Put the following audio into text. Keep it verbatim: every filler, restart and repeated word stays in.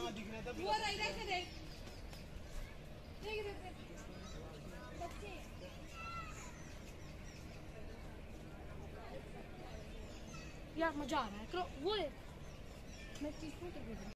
हाँ दिख रहा था वो रह रहा है देख देख देख बच्चे यार मजा आ रहा है करो वो मैं किसको कर